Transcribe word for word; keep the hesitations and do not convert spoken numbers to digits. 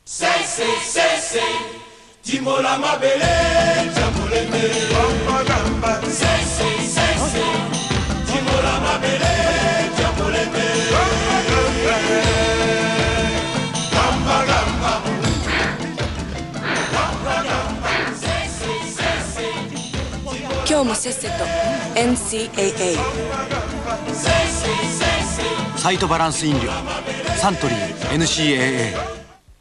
Cessez, cessez, Timola ma belle, Jamoleme. Cessez, cessez, Timola ma belle, Jamoleme. Gamba, gamba. Cessez, cessez, 今日もせっせと エヌシーエーエーサイトバランス飲料サントリー エヌシーエーエー